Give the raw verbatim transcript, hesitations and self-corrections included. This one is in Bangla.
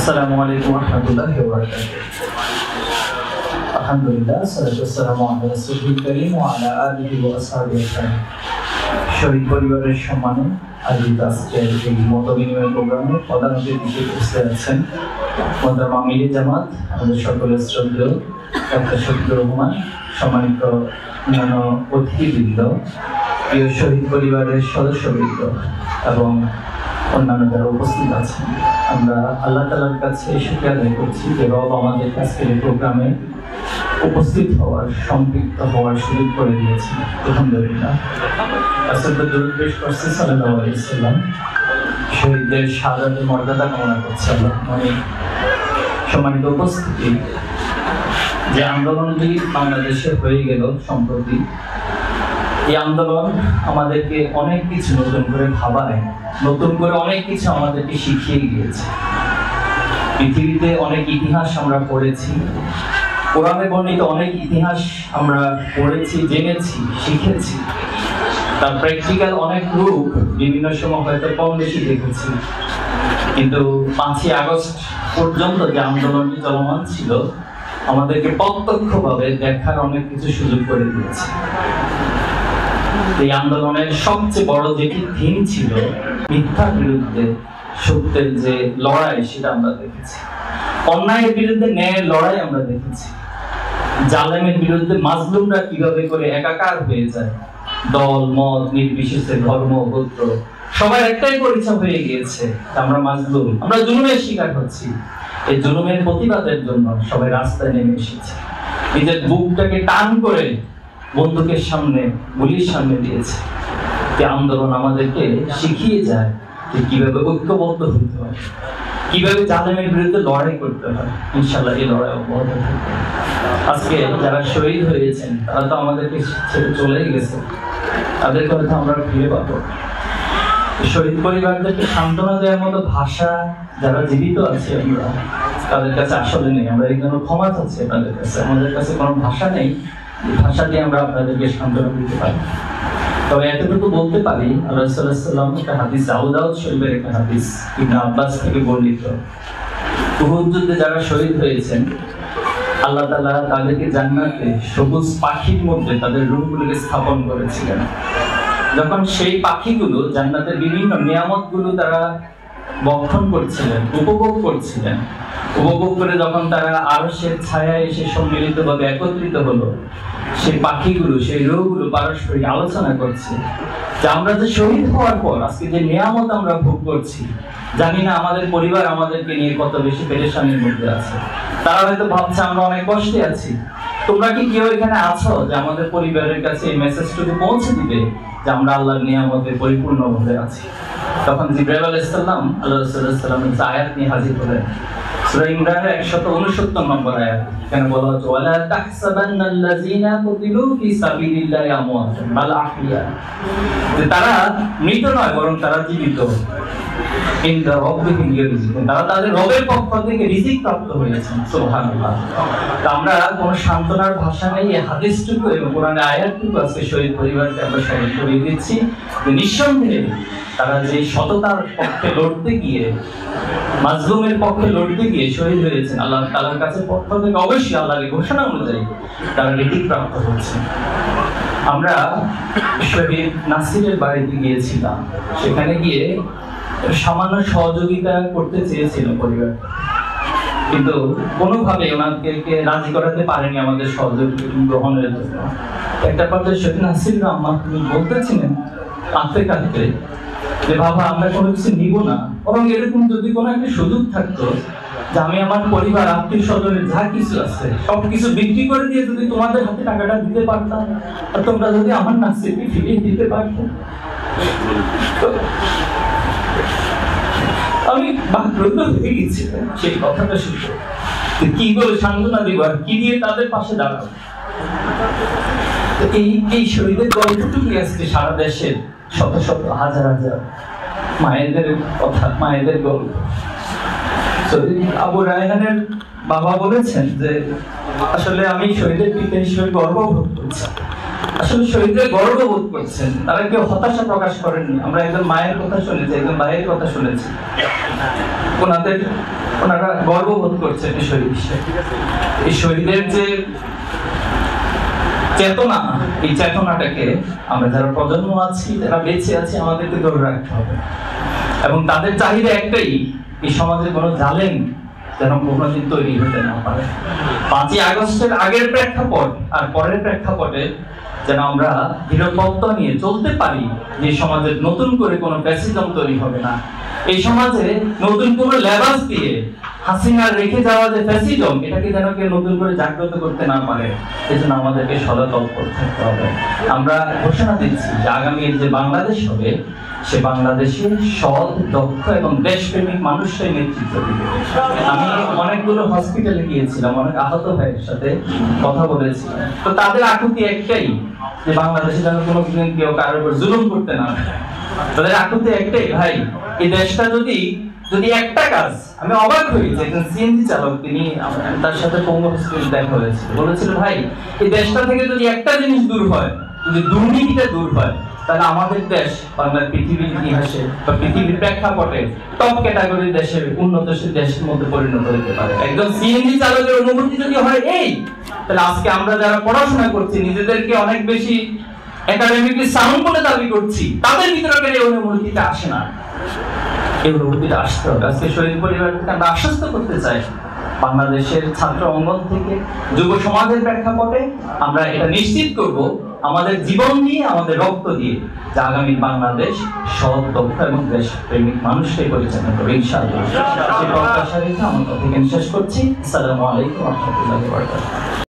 আসসালামু আলাইকুম ওয়া রাহমাতুল্লাহি ওয়া বারাকাতুহু। আলহামদুলিল্লাহ, সালাতু ওয়াসসালামু আলা রাসূলিল কারীম ওয়া আলা আলিহি ওয়া আসহাবিহি আজমাইন। শহীদ পরিবারের সম্মানে আয়োজিত আজকের এই মত বিনিময় প্রোগ্রামে প্রধান অতিথি উপস্থিত আছেন মোহতারাম আমিরে জামাত, আমাদের সকলের শ্রদ্ধেয় ডক্টর শফিকুর রহমান, সম্মানিত অন্যান্য অতিথিবৃন্দ, প্রিয় শহীদ পরিবারের সদস্যবৃন্দ এবং অন্যান্য যারা উপস্থিত আছেন। আমরা আল্লাহ তাআলার কাছে শুকরিয়া আদায় করছি যে রব আমাদের আজকের এই প্রোগ্রামে উপস্থিত হওয়ার, সম্পৃক্ত হওয়ার সুযোগ করে দিয়েছেন। আলহামদুলিল্লাহ। আসলে দরুদ পেশ করছি সাল্লাল্লাহু আলাইহি ওয়াসাল্লাম। শহীদদের শাহাদাতের মর্যাদা কামনা করছি আল্লাহ। মানে সম্মানিত উপস্থিতি, যে আন্দোলনটি বাংলাদেশে হয়ে গেল সম্প্রতি, এই আন্দোলন আমাদেরকে অনেক কিছু নতুন করে ভাবায়, নতুন করে অনেক কিছু আমাদেরকে শিখিয়ে গিয়েছে। পৃথিবীতে অনেক ইতিহাস আমরা পড়েছি, কোরআনে বর্ণিত অনেক ইতিহাস আমরা পড়েছি, জেনেছি, শিখেছি। তার প্র্যাকটিক্যাল অনেক রূপ বিভিন্ন সময় হয়তো কম বেশি দেখেছি, কিন্তু পাঁচই আগস্ট পর্যন্ত যে আন্দোলনটি চলমান ছিল আমাদেরকে প্রত্যক্ষভাবে দেখার অনেক কিছু সুযোগ করে দিয়েছে। এই আন্দোলনের সবচেয়ে বড় যেটি থিম ছিল মিথ্যার বিরুদ্ধে সত্যের যে লড়াই, সেটা আমরা দেখেছি। অন্যায়ের বিরুদ্ধে ন্যায়ের লড়াই আমরা দেখেছি। জালেমের বিরুদ্ধে মাজলুমরা কিভাবে করে একাকার হয়ে যায়, দল মত নির্বিশেষে, ধর্ম গোত্র সবার একটাই পরিচয় হয়ে গিয়েছে, আমরা মাজলুম, আমরা জুলুমের শিকার হচ্ছি। এই জুলুমের প্রতিবাদের জন্য সবাই রাস্তায় নেমে এসেছে, নিজের বুকটাকে টান করে বন্দুকের সামনে, গুলির সামনে দিয়েছে। এই আন্দোলন আমাদেরকে শিখিয়ে যায় যে কিভাবে ঐক্যবদ্ধ হতে হয়, কিভাবে জালেমের বিরুদ্ধে লড়াই করতে হয়। ইনশাআল্লাহ এই লড়াই অব্যাহত থাকবে। আজকে যারা শহীদ হয়েছেন তারা তো আমাদেরকে ছেড়ে চলেই গেছে, তাদেরকে হয়তো আমরা ফিরে পাবো। শহীদ পরিবারদেরকে সান্ত্বনা দেওয়ার মতো ভাষা যারা জীবিত আছে আমরা তাদের কাছে আসলে নেই। আমরা এই জন্য ক্ষমা চাচ্ছি আপনাদের কাছে, আমাদের কাছে কোনো ভাষা নেই ভাষা দিয়ে আমরা আপনাদেরকে সান্ত্বনা দিতে পারি। তবে এতটুকু বলতে পারি, আল্লাহ রাসূল সাল্লাল্লাহু আলাইহি ওয়াসাল্লাম একটা হাদিস, আবু দাউদ শরীফের একটা হাদিস, ইবনে আব্বাস থেকে বর্ণিত, উহুদ যুদ্ধে যারা শহীদ হয়েছেন আল্লাহ তাআলা তাদেরকে জান্নাতে সবুজ পাখির মধ্যে তাদের রূহগুলোকে স্থাপন করেছিলেন। যখন সেই পাখিগুলো জান্নাতের বিভিন্ন নিয়ামতগুলো তারা বক্ষণ করছিলেন, উপভোগ করছিলেন, উপভোগ করে যখন তারা আরশের ছায়ায় এসে সম্মিলিতভাবে একত্রিত হলো, সেই পাখিগুলো, সেই রূহগুলো পারস্পরিক আলোচনা করছে যে আমরা যে শহীদ হওয়ার পর আজকে যে নিয়ামত আমরা ভোগ করছি, জানি না আমাদের পরিবার আমাদেরকে নিয়ে কত বেশি পেরেশানির মধ্যে আছে। তারা হয়তো ভাবছে আমরা অনেক কষ্টে আছি। তোমরা কি কেউ এখানে আছো যে আমাদের পরিবারের কাছে এই মেসেজটুকু পৌঁছে দিবে যে আমরা আল্লাহর নিয়ামতে পরিপূর্ণভাবে আছি? তখন জিবরাইল আলাইহিস সালাম আল্লাহ রাসূল সাল্লাল্লাহু আলাইহি ওয়াসাল্লামের আয়াত নিয়ে হাজির হলেন। সূরা ইমরানের একশত ঊনসত্তর নম্বর আয়াত। এখানে বলা হচ্ছে ওয়ালা তাহসাবান্নাল্লাযীনা কুতিলু ফি সাবিলিল্লাহি আমওয়াতান বাল আহইয়া, যে তারা মৃত নয় বরং তারা জীবিত। ইনদা রাব্বিহিম ইয়ারযুকুন, তারা তাদের রবের পক্ষ থেকে রিজিক প্রাপ্ত হয়েছেন। সুবহানাল্লাহ। তো আমরা কোনো সান্ত্বনার ভাষা নেই, এই হাদিসটুকু এবং কোরআনের আয়াতটুকু আজকে শহীদ পরিবারকে আমরা স্মরণ করিয়ে দিচ্ছি যে নিঃসন্দেহে তারা যে সততার পক্ষে লড়তে গিয়ে, মাজলুমের পক্ষে লড়তে গিয়ে শহীদ হয়েছেন, আল্লাহ তাআলার কাছে পক্ষ থেকে অবশ্যই আল্লাহর ঘোষণা অনুযায়ী তারা রিজিক প্রাপ্ত হচ্ছে। আমরা শহীদ নাসিরের বাড়িতে গিয়েছিলাম, সেখানে গিয়ে সামান্য সহযোগিতা করতে চেয়েছিল পরিবার, কিন্তু কোনোভাবে ওনাদেরকে রাজি করাতে পারেনি আমাদের সহযোগিতা গ্রহণের জন্য। একটা পর্যায়ে শহীদ নাসির আম্মা তিনি বলতেছিলেন কাঁদতে কাঁদতে যে বাবা, আমরা কোনো কিছু নিব না, বরং এরকম যদি কোনো একটা সুযোগ থাকতো যে আমি আমার পরিবার, আত্মীয় স্বজনের যা কিছু আছে সব কিছু বিক্রি করে দিয়ে যদি তোমাদের হাতে টাকাটা দিতে পারতাম, আর তোমরা যদি আমার নাসিরকে ফিরিয়ে দিতে পারতো, আমি বাকরুদ্ধ হয়ে গেছিলাম সেই কথাটা শুনে। কি বলে সান্ত্বনা দিব আর কি দিয়ে তাদের পাশে দাঁড়াবো? এই এই শহীদের গল্পটুকু আজকে সারা দেশের শত শত হাজার হাজার মায়েদের কথা, মায়েদের গল্প। আবু রায়হানের বাবা বলেছেন যে আসলে আমি শহীদের পিতা হিসেবে গর্ববোধ করছি আসলে শহীদরা গর্ববোধ করছেন, তারা কেউ হতাশা প্রকাশ করেননি। আমরা একজন মায়ের কথা শুনেছি, একজন ভাইয়ের কথা শুনেছি, ওনাদের ওনারা গর্ববোধ করছেন এই শহীদ হিসেবে। এই শহীদের যে চেতনা, এই চেতনাটাকে আমরা যারা প্রজন্ম আছি, যারা বেঁচে আছি, আমাদেরকে ধরে রাখতে হবে। এবং তাদের চাহিদা একটাই, এই সমাজে কোনো জালেম যেন কোনোদিন তৈরি হতে না পারে। পাঁচই আগস্টের আগের প্রেক্ষাপট আর পরের প্রেক্ষাপটে যেন আমরা দৃঢ়বদ্ধ নিয়ে চলতে পারি, যে সমাজে নতুন করে কোনো ফ্যাসিজম তৈরি হবে না। এই সমাজে নতুন কোনো লেবাস দিয়ে হাসিনার রেখে যাওয়া যে ফ্যাসিজম, এটাকে যেন কেউ নতুন করে জাগ্রত করতে না পারে, এজন্য আমাদেরকে সদা তৎপর থাকতে হবে। আমরা ঘোষণা দিচ্ছি যে আগামীর যে বাংলাদেশ হবে, সে বাংলাদেশে সৎ, দক্ষ এবং দেশপ্রেমিক মানুষরাই নেতৃত্ব দিবে। আমি অনেকগুলো হসপিটালে গিয়েছিলাম, অনেক আহত ভাইয়ের সাথে কথা বলেছি, তো তাদের আকুতি একটাই, যে বাংলাদেশে যেন কোনো কেউ কারোর উপর জুলুম করতে না পারে। তাদের আকুতি একটাই, ভাই এই দেশটা যদি যদি একটা কাজ, আমি অবাক হয়েছি, একজন সিএনজি চালক, তিনি তার সাথে পঙ্গু হসপিটালে দেখা হয়েছে, বলেছিল ভাই এই দেশটা থেকে যদি একটা জিনিস দূর হয়, যদি দুর্নীতিটা দূর হয়, তাহলে আমাদের দেশ বাংলার পৃথিবীর ইতিহাসে বা পৃথিবীর প্রেক্ষাপটে টপ ক্যাটাগরির দেশের উন্নতশীল দেশের মধ্যে পরিণত হতে পারে। একজন সিএনজি চালকের অনুভূতি যদি হয় এই, তাহলে আজকে আমরা যারা পড়াশোনা করছি, নিজেদেরকে অনেক বেশি একাডেমিকলি সাউন্ড বলে দাবি করছি, তাদের ভিতরে এই অনুভূতিটা আসে না। এই অনুভূতিটা আসতে হবে। আজকে শহীদ পরিবারকে আমরা আশ্বস্ত করতে চাই, বাংলাদেশের ছাত্র অঙ্গন থেকে যুব সমাজের প্রেক্ষাপটে আমরা এটা নিশ্চিত করব আমাদের জীবন দিয়ে, আমাদের রক্ত দিয়ে, যে আগামী বাংলাদেশ সৎ, দক্ষ এবং দেশপ্রেমিক মানুষকে পরিচালনা করবে ইনশাআল্লাহ। সেই প্রত্যাশা রেখে আমার কথা শেষ করছি। আসসালামু আলাইকুম ওয়া রাহমাতুল্লাহি ওয়া বারাকাতুহু।